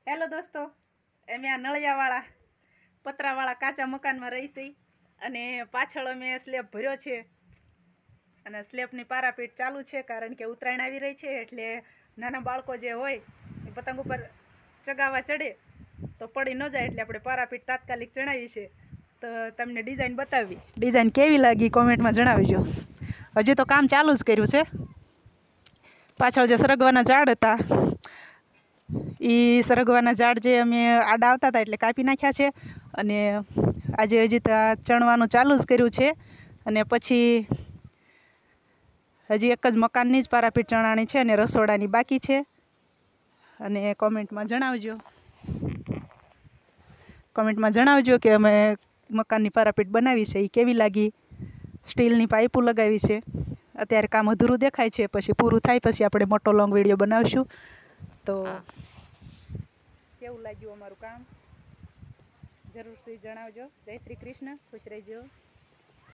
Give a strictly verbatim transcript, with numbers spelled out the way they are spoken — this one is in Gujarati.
હેલો દોસ્તો, અમે આ નળિયાવાળા પતરાવાળા કાચા મકાનમાં રહી છીએ અને પાછળ અમે સ્લેબ ભર્યો છે અને સ્લેબની પારાપીટ ચાલુ છે કારણ કે ઉત્તરાયણ આવી રહી છે એટલે નાના બાળકો જે હોય એ પતંગ ઉપર ચગાવવા ચડે તો પડી ન જાય એટલે આપણે પારાપીટ તાત્કાલિક ચણાવી છે. તો તમને ડિઝાઇન બતાવી, ડિઝાઇન કેવી લાગી કોમેન્ટમાં જણાવજો. હજી તો કામ ચાલુ જ કર્યું છે. પાછળ જે સરગવાના ઝાડ હતા એ સરગવાના ઝાડ જે અમે આડા આવતા હતા એટલે કાપી નાખ્યા છે અને આજે હજી તો ચણવાનું ચાલુ જ કર્યું છે અને પછી હજી એક જ મકાનની જ પારાપીટ ચણાણી છે અને રસોડાની બાકી છે. અને કોમેન્ટમાં જણાવજો કોમેન્ટમાં જણાવજો કે અમે મકાનની પારાપીટ બનાવી છે એ કેવી લાગી. સ્ટીલની પાઇપો લગાવી છે. અત્યારે કામ અધૂરું દેખાય છે, પછી પૂરું થાય પછી આપણે મોટો લોંગ વિડીયો બનાવશું. તો કેવું લાગ્યું અમારું કામ જરૂરથી જણાવજો. જય શ્રી કૃષ્ણ, ખુશ રહેજો.